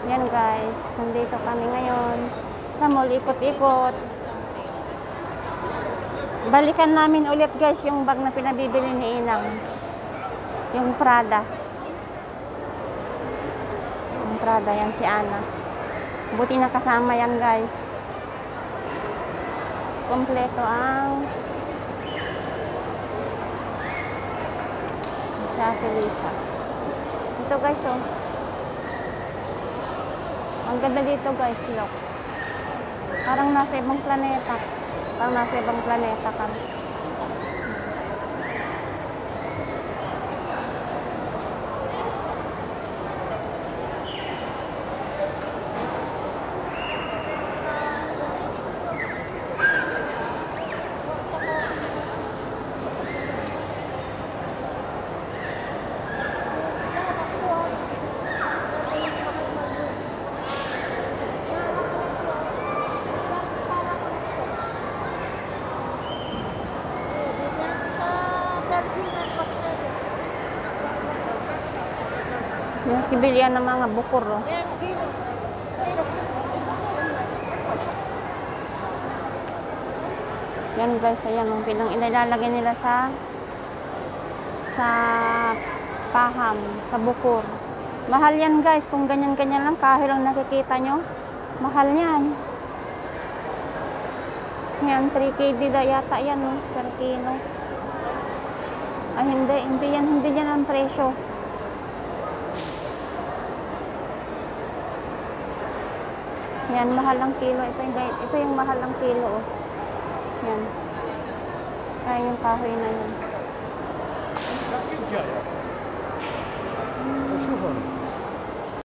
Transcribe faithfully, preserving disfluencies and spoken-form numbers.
Yan guys, nandito kami ngayon sa mall, ikot-ikot. Balikan namin ulit guys yung bag na pinabibili ni Inang. Yung Prada. Yung Prada, yan si Ana. Buti na kasama yan guys. Kompleto ang sa Felisa. Ito guys oh. Ang ganda dito guys, look. Parang nasa ibang planeta. Parang nasa ibang planeta kami. Yung sibilyan ng mga bukur, oh. Yes, Vino. Yan guys, ayan, ang pinang ilalagay nila sa sa paham, sa bukur. Mahal yan guys, kung ganyan-ganyan lang, kahoy lang nakikita nyo. Mahal yan. Yan, three K D da yata yan, oh, per kilo. Ay, hindi, hindi yan, hindi yan ang presyo. Yan, mahal ang kilo. Ito yung, ito yung mahal ang kilo. Oh. Yan. Ay, yung kahoy na yun.